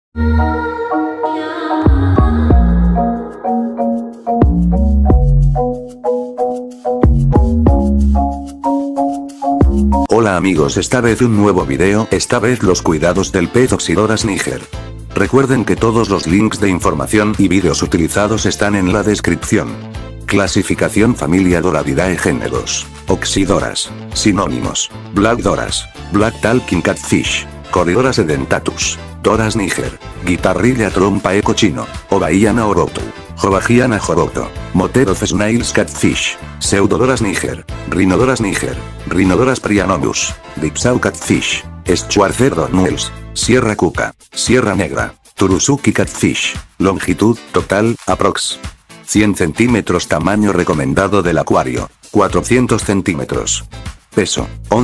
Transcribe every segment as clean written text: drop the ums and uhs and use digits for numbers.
Hola amigos, esta vez un nuevo video, esta vez los cuidados del pez Oxydoras niger. Recuerden que todos los links de información y vídeos utilizados están en la descripción. Clasificación: familia Doradidae, géneros: Oxydoras. Sinónimos: Black Doras, Black Talking Catfish, Corydoras edentatus, Doras niger, Guitarrilla trompa cochino, Ovaiana oroto, Jovagiana joroto, Motel of Snails Catfish, Pseudodoras niger, Rhinodoras niger, Rhinodoras prianomus, Dipsau Catfish, Schwarzer Nuels, Sierra Cuca, Sierra Negra, Turusuki Catfish. Longitud total, aprox. 100 centímetros. Tamaño recomendado del acuario: 400 centímetros. Peso: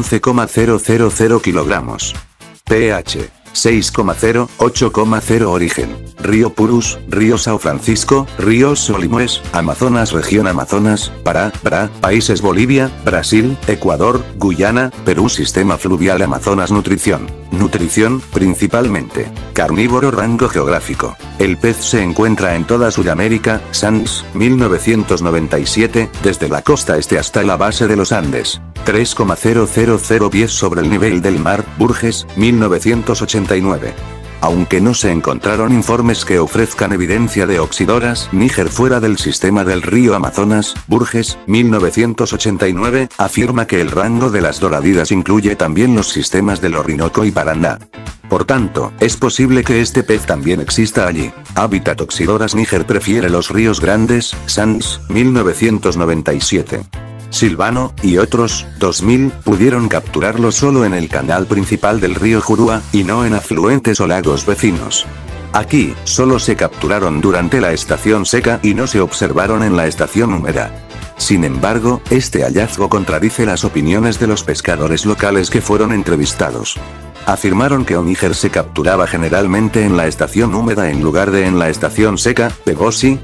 11,000 kilogramos. pH: 6,0, 8,0. Origen: Río Purus, Río São Francisco, Ríos Solimões, Amazonas. Región Amazonas, Pará, Países: Bolivia, Brasil, Ecuador, Guyana, Perú. Sistema fluvial Amazonas. Nutrición: principalmente carnívoro. Rango geográfico: el pez se encuentra en toda Sudamérica. Sanz, 1997, desde la costa este hasta la base de los Andes. 3,000 pies sobre el nivel del mar. Burgess, 1989. Aunque no se encontraron informes que ofrezcan evidencia de Oxydoras niger fuera del sistema del río Amazonas, Burgess, 1989, afirma que el rango de las doradidas incluye también los sistemas del Orinoco y Paraná. Por tanto, es posible que este pez también exista allí. Hábitat: Oxydoras niger prefiere los ríos grandes. Sanz, 1997. Silvano, y otros, 2000, pudieron capturarlo solo en el canal principal del río Juruá, y no en afluentes o lagos vecinos. Aquí, solo se capturaron durante la estación seca y no se observaron en la estación húmeda. Sin embargo, este hallazgo contradice las opiniones de los pescadores locales que fueron entrevistados. Afirmaron que oníger se capturaba generalmente en la estación húmeda en lugar de en la estación seca. Pegossi,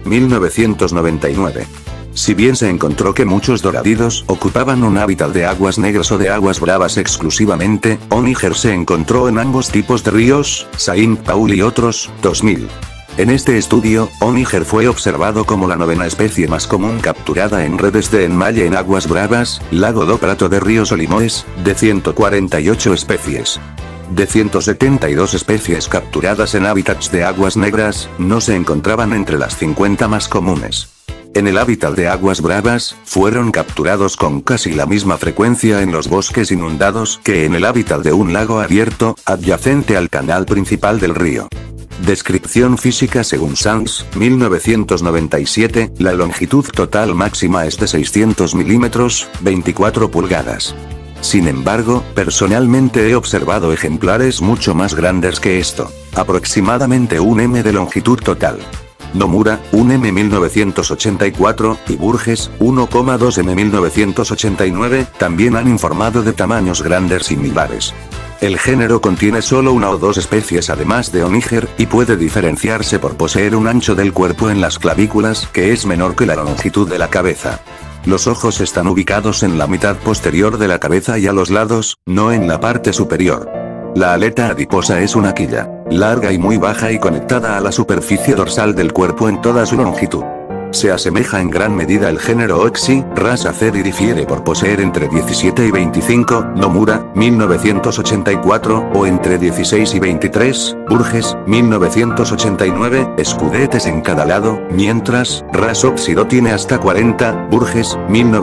1999. Si bien se encontró que muchos doradidos ocupaban un hábitat de aguas negras o de aguas bravas exclusivamente, oníger se encontró en ambos tipos de ríos, Saint Paul y otros, 2000. En este estudio, oníger fue observado como la 9ª especie más común capturada en redes de enmalle en aguas bravas, Lago do Prato de Río Solimões, de 148 especies. De 172 especies capturadas en hábitats de aguas negras, no se encontraban entre las 50 más comunes. En el hábitat de aguas bravas, fueron capturados con casi la misma frecuencia en los bosques inundados que en el hábitat de un lago abierto, adyacente al canal principal del río. Descripción física: según Sanz, 1997, la longitud total máxima es de 600 milímetros, 24 pulgadas. Sin embargo, personalmente he observado ejemplares mucho más grandes que esto, aproximadamente 1 m de longitud total. Nomura, 1 m 1984, y Burgess, 1,2 m 1989, también han informado de tamaños grandes similares. El género contiene solo 1 o 2 especies además de oníger, y puede diferenciarse por poseer un ancho del cuerpo en las clavículas que es menor que la longitud de la cabeza. Los ojos están ubicados en la mitad posterior de la cabeza y a los lados, no en la parte superior. La aleta adiposa es una quilla, larga y muy baja y conectada a la superficie dorsal del cuerpo en toda su longitud. Se asemeja en gran medida al género Oxy, raza Cer, y difiere por poseer entre 17 y 25, Nomura, 1984, o entre 16 y 23, Burgess, 1989, escudetes en cada lado, mientras, ras Oxydo tiene hasta 40, Burgess,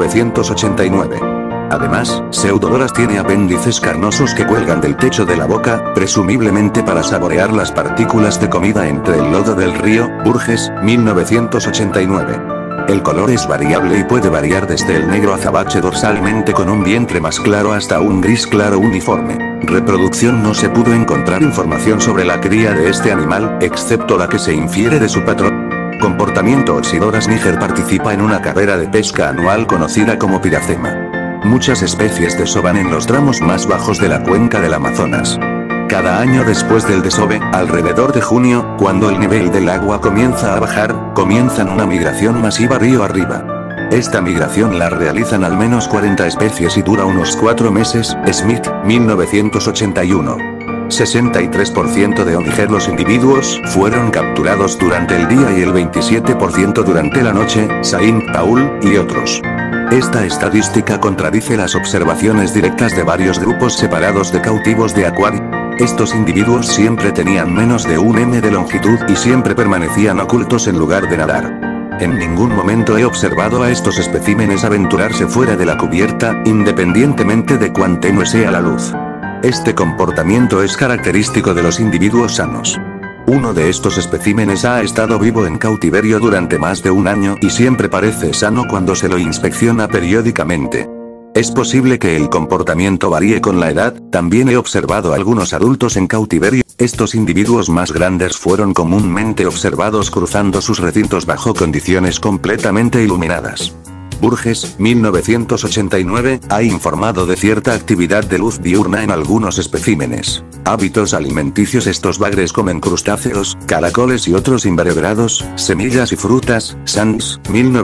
1989. Además, Pseudodoras tiene apéndices carnosos que cuelgan del techo de la boca, presumiblemente para saborear las partículas de comida entre el lodo del río. Burgess, 1989. El color es variable y puede variar desde el negro azabache dorsalmente con un vientre más claro hasta un gris claro uniforme. Reproducción: no se pudo encontrar información sobre la cría de este animal, excepto la que se infiere de su patrón. Comportamiento: Oxydoras niger participa en una carrera de pesca anual conocida como piracema. Muchas especies desovan en los tramos más bajos de la cuenca del Amazonas. Cada año después del desove, alrededor de junio, cuando el nivel del agua comienza a bajar, comienzan una migración masiva río arriba. Esta migración la realizan al menos 40 especies y dura unos 4 meses. Smith, 1981. 63% de Oníger los individuos fueron capturados durante el día y el 27% durante la noche, Saint Paul, y otros. Esta estadística contradice las observaciones directas de varios grupos separados de cautivos de acuario. Estos individuos siempre tenían menos de 1 m de longitud y siempre permanecían ocultos en lugar de nadar. En ningún momento he observado a estos especímenes aventurarse fuera de la cubierta, independientemente de cuán tenue sea la luz. Este comportamiento es característico de los individuos sanos. Uno de estos especímenes ha estado vivo en cautiverio durante más de 1 año y siempre parece sano cuando se lo inspecciona periódicamente. Es posible que el comportamiento varíe con la edad, también he observado algunos adultos en cautiverio. Estos individuos más grandes fueron comúnmente observados cruzando sus recintos bajo condiciones completamente iluminadas. Burgess, 1989, ha informado de cierta actividad de luz diurna en algunos especímenes. Hábitos alimenticios: estos bagres comen crustáceos, caracoles y otros invertebrados, semillas y frutas. Sands,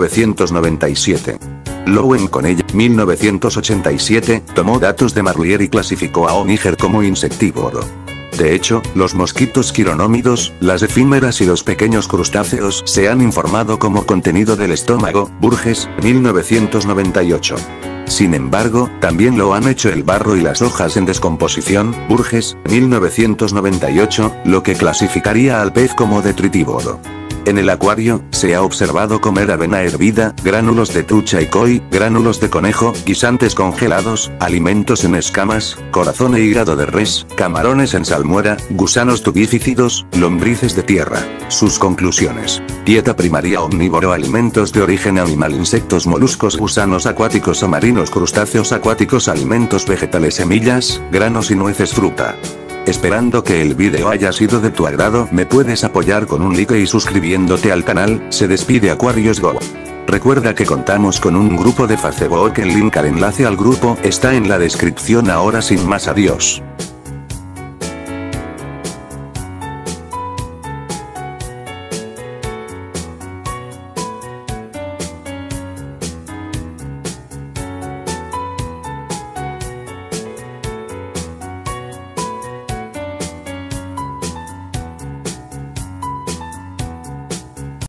1997. Lowen Connell, 1987, tomó datos de Marlier y clasificó a Oníger como insectívoro. De hecho, los mosquitos quironómidos, las efímeras y los pequeños crustáceos se han informado como contenido del estómago. Burgess, 1998. Sin embargo, también lo han hecho el barro y las hojas en descomposición. Burgess, 1998, lo que clasificaría al pez como detritívoro. En el acuario, se ha observado comer avena hervida, gránulos de trucha y koi, gránulos de conejo, guisantes congelados, alimentos en escamas, corazón e hígado de res, camarones en salmuera, gusanos tubífidos, lombrices de tierra. Sus conclusiones: dieta primaria omnívoro, alimentos de origen animal, insectos, moluscos, gusanos acuáticos o marinos, crustáceos acuáticos, alimentos vegetales, semillas, granos y nueces, fruta. Esperando que el vídeo haya sido de tu agrado, me puedes apoyar con un like y suscribiéndote al canal. Se despide Aquarius Go. Recuerda que contamos con un grupo de Facebook, el link al enlace al grupo está en la descripción. Ahora sin más, adiós.